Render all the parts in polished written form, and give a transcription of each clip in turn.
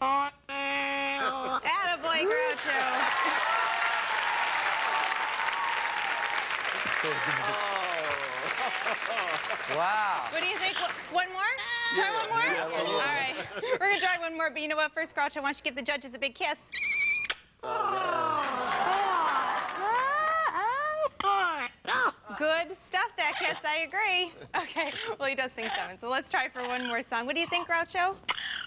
Attaboy, Groucho. Wow. What do you think? One more? Try one more? Yeah, one more. All right. We're going to try one more, but you know what? First, Groucho, why don't you give the judges a big kiss? Good stuff, that kiss. I agree. Okay. Well, he does sing 7, so let's try for one more song. What do you think, Groucho?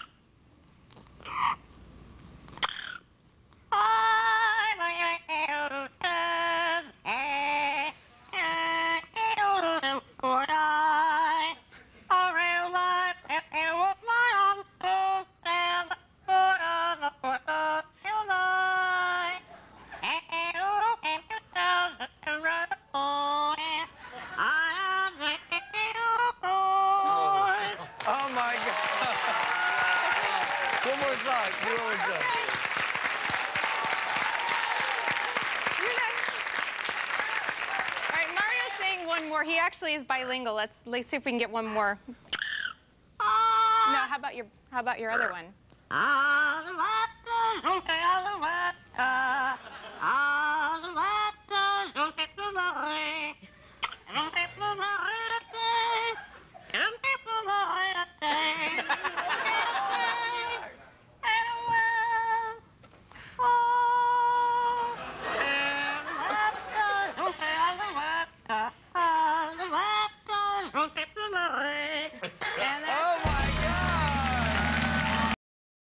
Oh my God. One more song. Do one more song. You're next. All right, Mario's saying one more. He actually is bilingual. Let's see if we can get one more. No, how about your other one?